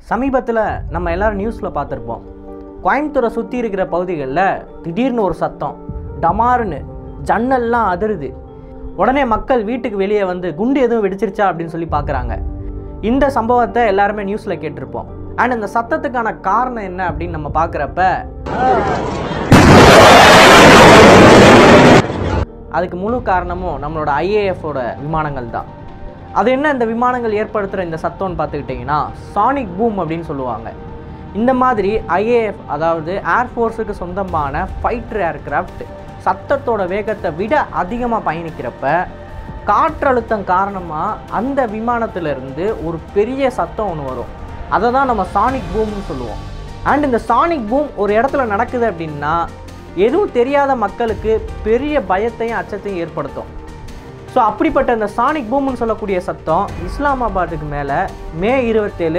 சமீபத்தில் நம்ம எல்லாரும் நியூஸில் பார்த்துருப்போம். கோயம்புத்தூரை சுற்றி இருக்கிற பகுதிகளில் திடீர்னு ஒரு சத்தம், டமாருன்னு ஜன்னல்லாம் அதிருது. உடனே மக்கள் வீட்டுக்கு வெளியே வந்து குண்டு எதுவும் வெடிச்சிருச்சா அப்படின்னு சொல்லி பார்க்குறாங்க. இந்த சம்பவத்தை எல்லாருமே நியூஸில் கேட்டிருப்போம். அண்ட் இந்த சத்தத்துக்கான காரணம் என்ன அப்படின்னு நம்ம பார்க்குறப்ப அதுக்கு முழு காரணமும் நம்மளோட ஐஏஎஃபோட விமானங்கள் தான். அது என்ன இந்த விமானங்கள் ஏற்படுத்துகிற இந்த சத்தம்னு பார்த்துக்கிட்டிங்கன்னா சானிக் பூம் அப்படின்னு சொல்லுவாங்க. இந்த மாதிரி ஐஏஎஃப் அதாவது ஏர்ஃபோர்ஸுக்கு சொந்தமான ஃபைட்டர் ஏர்கிராஃப்ட் சத்தத்தோட வேகத்தை விட அதிகமாக பயணிக்கிறப்ப காற்றழுத்தம் காரணமாக அந்த விமானத்திலிருந்து ஒரு பெரிய சத்தம் ஒன்று வரும். அதை தான் நம்ம சானிக் பூம்னு சொல்லுவோம். அண்ட் இந்த சானிக் பூம் ஒரு இடத்துல நடக்குது அப்படின்னா எதுவும் தெரியாத மக்களுக்கு பெரிய பயத்தையும் அச்சத்தையும் ஏற்படுத்தும். ஸோ அப்படிப்பட்ட இந்த சானிக் பூம்னு சொல்லக்கூடிய சத்தம் இஸ்லாமாபாத்துக்கு மேலே மே 27,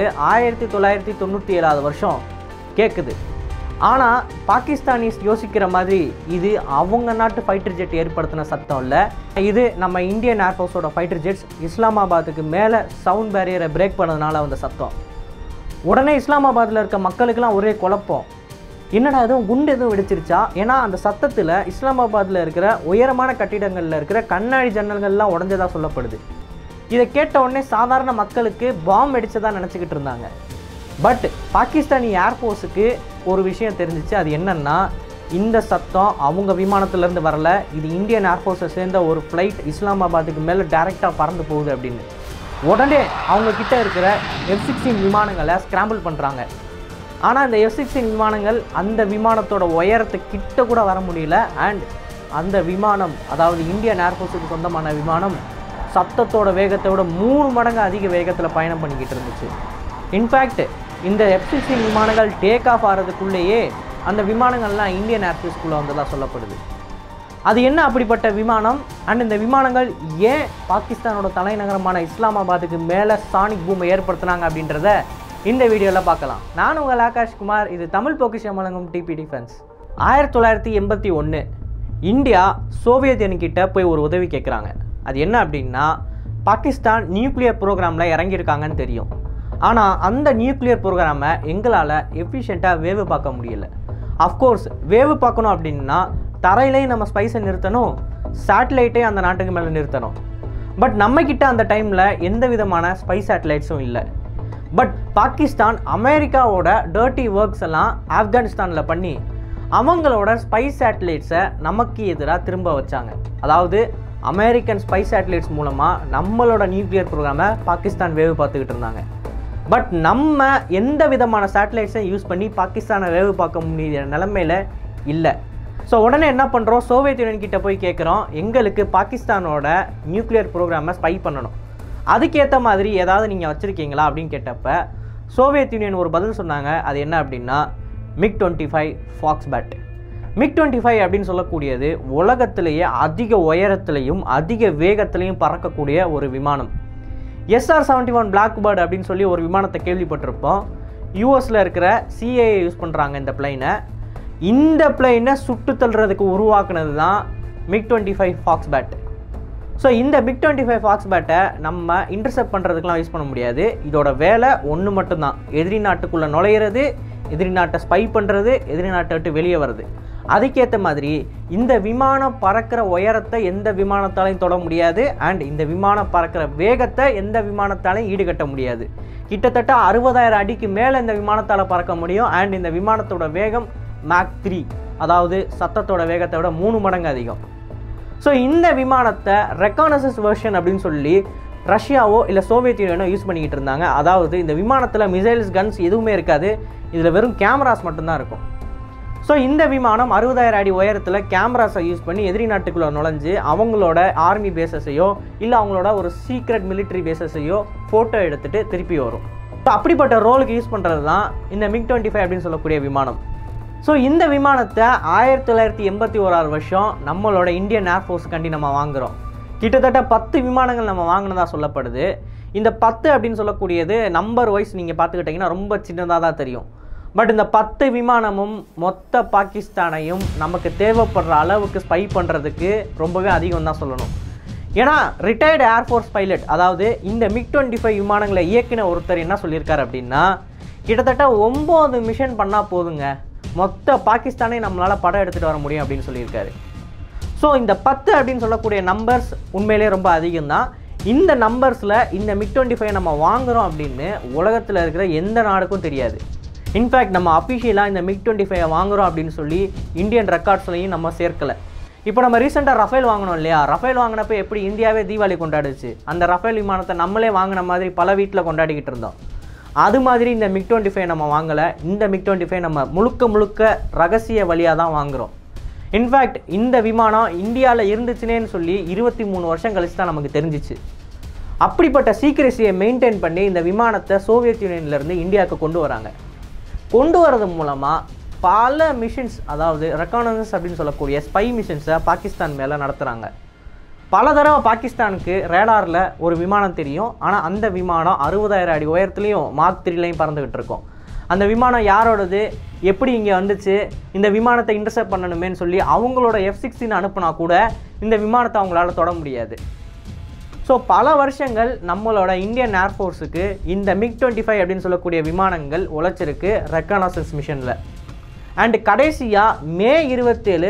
1997 வருஷம் கேட்குது. ஆனால் பாகிஸ்தானிஸ் யோசிக்கிற மாதிரி இது அவங்க நாட்டு ஃபைட்டர் ஜெட் ஏற்படுத்தின சத்தம் இல்லை. இது நம்ம இந்தியன் ஏர்ஃபோர்ஸோட ஃபைட்டர் ஜெட்ஸ் இஸ்லாமாபாத்துக்கு மேலே சவுண்ட் பேரியரை பிரேக் பண்ணதுனால வந்த சத்தம். உடனே இஸ்லாமாபாத்தில் இருக்க மக்களுக்கெல்லாம் ஒரே குழப்பம், என்னடா எதுவும் குண்டு எதுவும் வெடிச்சிருச்சா? ஏன்னா அந்த சத்தத்தில் இஸ்லாமாபாத்தில் இருக்கிற உயரமான கட்டிடங்களில் இருக்கிற கண்ணாடி ஜன்னல்கள்லாம் உடஞ்சதாக சொல்லப்படுது. இதை கேட்ட உடனே சாதாரண மக்களுக்கு பாம்பு வெடிச்சதாக நினச்சிக்கிட்டு இருந்தாங்க. பட் பாகிஸ்தானி ஏர்ஃபோர்ஸுக்கு ஒரு விஷயம் தெரிஞ்சிச்சு. அது என்னன்னா, இந்த சத்தம் அவங்க விமானத்திலேருந்து வரல, இது இந்தியன் ஏர்ஃபோர்ஸை சேர்ந்த ஒரு ஃப்ளைட் இஸ்லாமாபாத்துக்கு மேலே டைரெக்டாக பறந்து போகுது அப்படின்னு. உடனே அவங்கக்கிட்ட இருக்கிற F-16 விமானங்களை ஸ்கிராம்பிள் பண்ணுறாங்க. ஆனால் இந்த F-16 விமானங்கள் அந்த விமானத்தோட உயரத்தை கிட்ட கூட வர முடியல. அண்ட் அந்த விமானம் அதாவது இந்தியன் ஏர்ஃபோர்ஸுக்கு சொந்தமான விமானம் சத்தத்தோட வேகத்தை விட 3 மடங்கு அதிக வேகத்தில் பயணம் பண்ணிக்கிட்டு இருந்துச்சு. இன்ஃபேக்ட் இந்த F-16 விமானங்கள் டேக் ஆஃப் ஆகிறதுக்குள்ளேயே அந்த விமானங்கள்லாம் இந்தியன் ஏர்ஃபோர்ஸ்குள்ளே வந்ததாக சொல்லப்படுது. அது என்ன அப்படிப்பட்ட விமானம்? அண்ட் இந்த விமானங்கள் ஏன் பாகிஸ்தானோட தலைநகரமான இஸ்லாமாபாத்துக்கு மேலே சானிக் பூமை ஏற்படுத்தினாங்க அப்படின்றத இந்த வீடியோவில் பார்க்கலாம். நான் உங்கள் ஆகாஷ்குமார். இது தமிழ் பொக்கிஷம் வழங்கும் TPDefence. 1981 இந்தியா சோவியத் யூனியன்கிட்ட போய் ஒரு உதவி கேட்குறாங்க. அது என்ன அப்படின்னா, பாகிஸ்தான் நியூக்ளியர் ப்ரோக்ராமில் இறங்கியிருக்காங்கன்னு தெரியும். ஆனால் அந்த நியூக்ளியர் ப்ரோக்ராமை எங்களால் எஃபிஷியண்ட்டாக வேவு பார்க்க முடியலை. அஃப்கோர்ஸ் வேவு பார்க்கணும் அப்படின்னா தரையிலையும் நம்ம ஸ்பைஸை நிறுத்தணும், சேட்டலைட்டையும் அந்த நாட்டுக்கு மேலே நிறுத்தணும். பட் நம்மக்கிட்ட அந்த டைமில் எந்த விதமான ஸ்பைஸ் சேட்டலைட்ஸும் இல்லை. பட் பாகிஸ்தான் அமெரிக்காவோட டர்ட்டி ஒர்க்ஸ் எல்லாம் ஆப்கானிஸ்தானில் பண்ணி அவங்களோட ஸ்பைஸ் சேட்டலைட்ஸை நமக்கு எதிராக திரும்ப வச்சாங்க. அதாவது அமெரிக்கன் ஸ்பைஸ் சேட்டலைட்ஸ் மூலமாக நம்மளோட நியூக்ளியர் ப்ரோக்ராமை பாகிஸ்தான் வேவு பார்த்துக்கிட்டு இருந்தாங்க. பட் நம்ம எந்த விதமான சேட்டலைட்ஸை யூஸ் பண்ணி பாகிஸ்தானை வேவு பார்க்க முடிய நிலைமையில் இல்லை. ஸோ உடனே என்ன பண்ணுறோம், சோவியத் யூனியன் கிட்ட போய் கேட்குறோம், எங்களுக்கு பாகிஸ்தானோட நியூக்ளியர் ப்ரோக்ராமை ஸ்பை பண்ணணும், அதுக்கேற்ற மாதிரி ஏதாவது நீங்கள் வச்சுருக்கீங்களா அப்படின்னு கேட்டப்ப சோவியத் யூனியன் ஒரு பதில் சொன்னாங்க. அது என்ன அப்படின்னா MiG-25 ஃபாக்ஸ்பேட். MiG-25 அப்படின்னு சொல்லக்கூடியது உலகத்திலேயே அதிக உயரத்துலையும் அதிக வேகத்திலையும் பறக்கக்கூடிய ஒரு விமானம். SR-71 பிளாக்பேர்ட் அப்படின்னு சொல்லி ஒரு விமானத்தை கேள்விப்பட்டிருப்போம். யூஎஸில் இருக்கிற CIA யூஸ் பண்ணுறாங்க இந்த பிளைனை. இந்த பிளைனை சுட்டு தள்ளுறதுக்கு உருவாக்குனது தான் MiG-25 ஃபாக்ஸ்பேட். ஸோ இந்த MiG-25 ஃபாக்ஸ்பேட்டை நம்ம இன்டர்செப்ட் பண்ணுறதுக்கெலாம் யூஸ் பண்ண முடியாது. இதோட வேலை ஒன்று மட்டும்தான், எதிரி நாட்டுக்குள்ளே நுழையிறது, எதிரி நாட்டை ஸ்பை பண்ணுறது, எதிரி நாட்டை விட்டு வெளியே வருது. அதுக்கேற்ற மாதிரி இந்த விமானம் பறக்கிற உயரத்தை எந்த விமானத்தாலையும் தொட முடியாது. அண்ட் இந்த விமானம் பறக்கிற வேகத்தை எந்த விமானத்தாலையும் ஈடுகட்ட முடியாது. கிட்டத்தட்ட 60,000 அடிக்கு மேலே இந்த விமானத்தால் பறக்க முடியும். அண்ட் இந்த விமானத்தோட வேகம் Mach 3, அதாவது சத்தத்தோட வேகத்தை விட 3 மடங்கு அதிகம். ஸோ இந்த விமானத்தை ரெக்கானசன்ஸ் வெர்ஷன் அப்படின்னு சொல்லி ரஷ்யாவோ இல்லை சோவியத் யூனியனோ யூஸ் பண்ணிக்கிட்டு இருந்தாங்க. அதாவது இந்த விமானத்தில் மிசைல்ஸ், கன்ஸ் எதுவுமே இருக்காது, இதில் வெறும் கேமராஸ் மட்டும்தான் இருக்கும். ஸோ இந்த விமானம் 60,000 அடி உயரத்தில் கேமராஸை யூஸ் பண்ணி எதிரி நாட்டுக்குள்ளே நுழைஞ்சு அவங்களோட ஆர்மி பேஸஸையோ இல்லை அவங்களோட ஒரு சீக்ரெட் மிலிட்ரி பேஸஸையோ ஃபோட்டோ எடுத்துகிட்டு திருப்பி வரும். ஸோ அப்படிப்பட்ட ரோலுக்கு யூஸ் பண்ணுறது தான் இந்த MiG-25 அப்படின்னு சொல்லக்கூடிய விமானம். ஸோ இந்த விமானத்தை 1981 வருஷம் நம்மளோட இந்தியன் ஏர்ஃபோர்ஸுக்காண்டி நம்ம வாங்குகிறோம். கிட்டத்தட்ட 10 விமானங்கள் நம்ம வாங்கினதாக சொல்லப்படுது. இந்த 10 அப்படின்னு சொல்லக்கூடியது நம்பர் வைஸ் நீங்கள் பார்த்துக்கிட்டிங்கன்னா ரொம்ப சின்னதாக தான் தெரியும். பட் இந்த 10 விமானமும் மொத்த பாகிஸ்தானையும் நமக்கு தேவைப்படுற அளவுக்கு ஸ்பை பண்ணுறதுக்கு ரொம்பவே அதிகம் தான் சொல்லணும். ஏன்னா ரிட்டையர்டு ஏர்ஃபோர்ஸ் பைலட், அதாவது இந்த MiG-25 விமானங்களை இயக்கின ஒருத்தர் என்ன சொல்லியிருக்காரு அப்படின்னா, கிட்டத்தட்ட 9 மிஷன் பண்ணால் போதுங்க, மொத்த பாகிஸ்தானே நம்மளால் படம் எடுத்துகிட்டு வர முடியும் அப்படின்னு சொல்லியிருக்காரு. ஸோ இந்த 10 அப்படின்னு சொல்லக்கூடிய நம்பர்ஸ் உண்மையிலே ரொம்ப அதிகம்தான். இந்த நம்பர்ஸில் இந்த MiG-25 நம்ம வாங்குகிறோம் அப்படின்னு உலகத்தில் இருக்கிற எந்த நாடுக்கும் தெரியாது. இன்ஃபேக்ட் நம்ம அஃபிஷியலாக இந்த MiG-25 வாங்குகிறோம் அப்படின்னு சொல்லி இந்தியன் ரெக்கார்ட்ஸ்லையும் நம்ம சேர்க்கலை. இப்போ நம்ம ரீசெண்டாக ரஃபேல் வாங்கினோம் இல்லையா, ரஃபேல் வாங்கினப்போ எப்படி இந்தியாவே தீபாவளி கொண்டாடுச்சு, அந்த ரஃபேல் விமானத்தை நம்மளே வாங்கின மாதிரி பல வீட்டில் கொண்டாடிக்கிட்டு இருந்தோம். அது மாதிரி இந்த MiG-25 நம்ம வாங்கலை. இந்த MiG-25 நம்ம முழுக்க ரகசிய வழியாக தான் வாங்குகிறோம். இன்ஃபேக்ட் இந்த விமானம் இந்தியாவில் இருந்துச்சுனேன்னு சொல்லி 23 வருஷம் கழிச்சு தான் நமக்கு தெரிஞ்சிச்சு. அப்படிப்பட்ட சீக்ரெசியை மெயின்டைன் பண்ணி இந்த விமானத்தை சோவியத் யூனியன்லேருந்து இந்தியாவுக்கு கொண்டு வரது மூலமாக பல மிஷன்ஸ், அதாவது ரெக்கானன்ஸ் அப்படின்னு சொல்லக்கூடிய ஸ்பை மிஷன்ஸை பாகிஸ்தான் மேலே நடத்துகிறாங்க. பல தடவை பாகிஸ்தானுக்கு ரேடாரில் ஒரு விமானம் தெரியும், ஆனால் அந்த விமானம் 60,000 அடி உயரத்துலேயும் மார்க் 3லையும் பறந்துக்கிட்டு இருக்கும். அந்த விமானம் யாரோடது, எப்படி இங்கே வந்துச்சு, இந்த விமானத்தை இன்டர்செப்ட் பண்ணணுமேன்னு சொல்லி அவங்களோட F-16 அனுப்புனா கூட இந்த விமானத்தை அவங்களால தொட முடியாது. ஸோ பல வருஷங்கள் நம்மளோட இந்தியன் ஏர்ஃபோர்ஸுக்கு இந்த MiG-25 அப்படின்னு சொல்லக்கூடிய விமானங்கள் உழைச்சிருக்கு ரெக்கானசன்ஸ் மிஷனில். அண்டு கடைசியாக மே 27,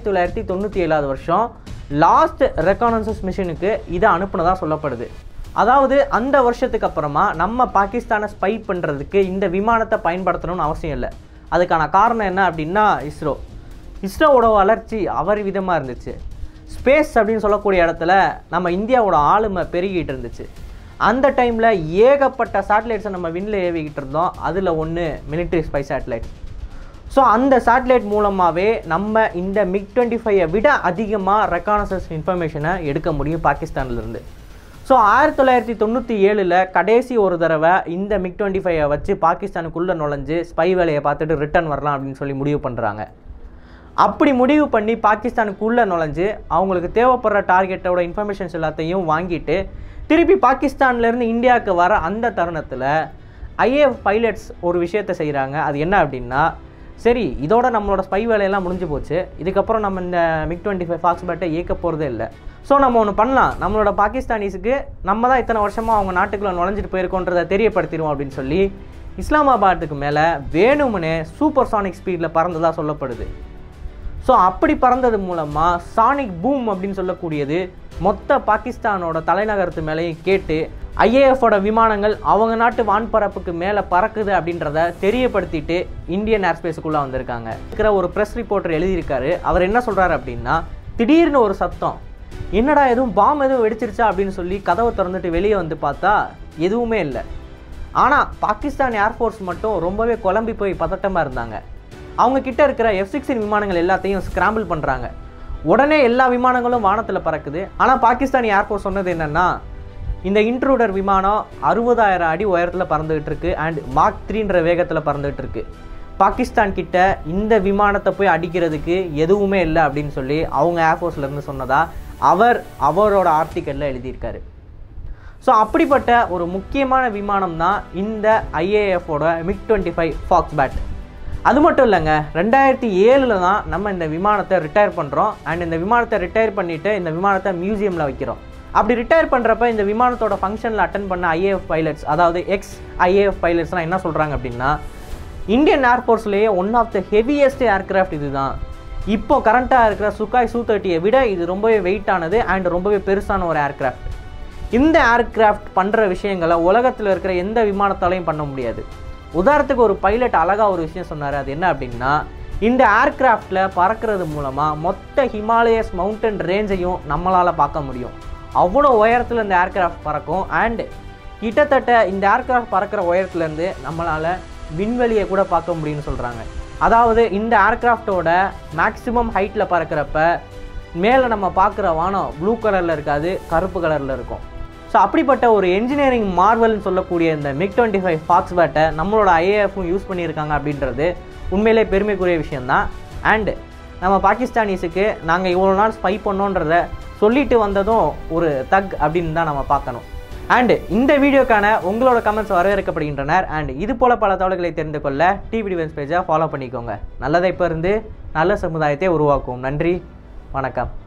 1997 வருஷம் லாஸ்ட் ரெக்கானசன்ஸ் மிஷனுக்கு இதை அனுப்புனதாக சொல்லப்படுது. அதாவது அந்த வருஷத்துக்கு அப்புறமா நம்ம பாகிஸ்தானை ஸ்பை பண்ணுறதுக்கு இந்த விமானத்தை பயன்படுத்தணும்னு அவசியம் இல்லை. அதுக்கான காரணம் என்ன அப்படின்னா இஸ்ரோவோட வளர்ச்சி அபரிவிதமாக இருந்துச்சு. ஸ்பேஸ் அப்படின்னு சொல்லக்கூடிய இடத்துல நம்ம இந்தியாவோட ஆளுமை பெருகிட்டு இருந்துச்சு. அந்த டைமில் ஏகப்பட்ட சேட்டலைட்ஸை நம்ம விண்ணில் ஏவிக்கிட்டு இருந்தோம். அதில் ஒன்று மிலிட்ரி ஸ்பை சேட்டலைட். ஸோ அந்த சேட்டலைட் மூலமாகவே நம்ம இந்த MiG-25 விட அதிகமாக ரெக்கானசன்ஸ் இன்ஃபர்மேஷனை எடுக்க முடியும் பாகிஸ்தான்லேருந்து. ஸோ 1997 கடைசி ஒரு தடவை இந்த MiG-25 வச்சு பாகிஸ்தானுக்குள்ளே நுழைஞ்சு ஸ்பை வேலையை பார்த்துட்டு ரிட்டர்ன் வரலாம் அப்படின்னு சொல்லி முடிவு பண்ணுறாங்க. அப்படி முடிவு பண்ணி பாகிஸ்தானுக்குள்ளே நுழைஞ்சு அவங்களுக்கு தேவைப்படுற டார்கெட்டோட இன்ஃபர்மேஷன்ஸ் எல்லாத்தையும் வாங்கிட்டு திருப்பி பாகிஸ்தான்லேருந்து இந்தியாவுக்கு வர அந்த தருணத்தில் IAF பைலட்ஸ் ஒரு விஷயத்தை செய்கிறாங்க. அது என்ன அப்படின்னா, சரி இதோட நம்மளோட ஸ்பை வேலையெல்லாம் முடிஞ்சு போச்சு, இதுக்கப்புறம் நம்ம இந்த MiG-25 ஃபாக்ஸ்பேட்டை இயக்க போகிறதே இல்லை. ஸோ நம்ம ஒன்று பண்ணலாம், நம்மளோட பாகிஸ்தானிஸுக்கு நம்ம தான் இத்தனை வருஷமாக அவங்க நாட்டுக்குள்ளே நுழைஞ்சிட்டு போயிருக்கோன்றதை தெரியப்படுத்திடுவோம் அப்படின்னு சொல்லி இஸ்லாமாபாத்துக்கு மேலே வேணும்னே சூப்பர்சானிக் ஸ்பீடில் பறந்ததாக சொல்லப்படுது. ஸோ அப்படி பறந்தது மூலமாக சானிக் பூம் அப்படின்னு சொல்லக்கூடியது மொத்த பாகிஸ்தானோட தலைநகரத்து மேலேயும் கேட்டு IAFோட விமானங்கள் அவங்க நாட்டு வான்பரப்புக்கு மேலே பறக்குது அப்படின்றத தெரியப்படுத்திட்டு இந்தியன் ஏர்ஸ்பேஸுக்குள்ளே வந்திருக்காங்க. இருக்கிற ஒரு ப்ரெஸ் ரிப்போர்ட்டர் எழுதியிருக்காரு. அவர் என்ன சொல்கிறாரு அப்படின்னா, திடீர்னு ஒரு சத்தம், என்னடா எதுவும் பாம் எதுவும் வெடிச்சிருச்சா அப்படின்னு சொல்லி கதவை திறந்துட்டு வெளியே வந்து பார்த்தா எதுவுமே இல்லை. ஆனால் பாகிஸ்தான் ஏர்ஃபோர்ஸ் மட்டும் ரொம்பவே குழம்பி போய் பதட்டமாக இருந்தாங்க. அவங்க கிட்ட இருக்கிற F-16 விமானங்கள் எல்லாத்தையும் ஸ்கிராம்பிள் பண்ணுறாங்க. உடனே எல்லா விமானங்களும் வானத்தில் பறக்குது. ஆனால் பாகிஸ்தான் ஏர்ஃபோர்ஸ் சொன்னது என்னென்னா, இந்த இன்ட்ரூடர் விமானம் 60,000 அடி உயரத்தில் பறந்துகிட்டு இருக்கு அண்ட் மார்க் 3ன்ற வேகத்தில் பறந்துகிட்டு இருக்கு. பாகிஸ்தான் கிட்ட இந்த விமானத்தை போய் அடிக்கிறதுக்கு எதுவுமே இல்லை அப்படின்னு சொல்லி அவங்க ஏர்ஃபோர்ஸ்லேருந்து சொன்னதா அவரோட ஆர்டிக்கலில் எழுதியிருக்காரு. ஸோ அப்படிப்பட்ட ஒரு முக்கியமான விமானம் தான் இந்த IAFோட MiG-25 ஃபாக்ஸ்பேட். அது மட்டும் இல்லைங்க, 2007 தான் நம்ம இந்த விமானத்தை ரிட்டையர் பண்ணுறோம். அண்ட் இந்த விமானத்தை ரிட்டையர் பண்ணிவிட்டு இந்த விமானத்தை மியூசியமில் வைக்கிறோம். அப்படி ரிட்டையர் பண்ணுறப்ப இந்த விமானத்தோட ஃபங்க்ஷனில் அட்டன் பண்ண IAF பைலட்ஸ், அதாவது IAF பைலட்ஸ்லாம் என்ன சொல்கிறாங்க அப்படின்னா, இந்தியன் ஏர்ஃபோர்ஸ்லேயே one of the heaviest aircraft இது தான். இப்போ கரண்ட்டாக இருக்கிற சுகாய் Su-30 விட இது ரொம்பவே வெயிட்டானது அண்ட் ரொம்பவே பெருசான ஒரு ஏர்க்ராஃப்ட். இந்த ஏர்க்ராஃப்ட் பண்ணுற விஷயங்களை உலகத்தில் இருக்கிற எந்த விமானத்தாலையும் பண்ண முடியாது. உதாரணத்துக்கு ஒரு பைலட் அழகாக ஒரு விஷயம் சொன்னார். அது என்ன அப்படின்னா, இந்த ஏர்க்ராஃப்டில் பறக்கிறது மூலமாக மொத்த ஹிமாலயஸ் மவுண்டன் ரேஞ்சையும் நம்மளால் பார்க்க முடியும். அவ்வளோ உயரத்தில் இந்த ஏர்க்ராஃப்ட் பறக்கும். அண்ட் கிட்டத்தட்ட இந்த ஏர்க்ராஃப்ட் பறக்கிற உயரத்துலேருந்து நம்மளால் விண்வெளியை கூட பார்க்க முடியும்னு சொல்கிறாங்க. அதாவது இந்த ஏர்க்ராஃப்டோட மேக்ஸிமம் ஹைட்டில் பறக்கிறப்ப மேலே நம்ம பார்க்குற வானம் ப்ளூ கலரில் இருக்காது, கருப்பு கலரில் இருக்கும். ஸோ அப்படிப்பட்ட ஒரு என்ஜினியரிங் மார்வல்னு சொல்லக்கூடிய இந்த MiG-25 ஃபாக்ஸ்பேட்டை நம்மளோட IAFும் யூஸ் பண்ணியிருக்காங்க அப்படின்றது உண்மையிலே பெருமைக்குரிய விஷயந்தான். அண்டு நம்ம பாகிஸ்தானிஸுக்கு நாங்கள் இவ்வளோ நாள் ஸ்பை பண்ணோன்றதை சொல்லிட்டு வந்ததும் ஒரு தக் அப்படின்னு தான் நம்ம பார்க்கணும். அண்டு இந்த வீடியோக்கான உங்களோட கமெண்ட்ஸ் வரவேற்கப்படுகின்றனர். அண்ட் இது போல் பல தகவல்களை தெரிந்து கொள்ள TPDefence பேஜை ஃபாலோ பண்ணிக்கோங்க. நல்லதை இப்போ இருந்து நல்ல சமுதாயத்தை உருவாக்குவோம். நன்றி, வணக்கம்.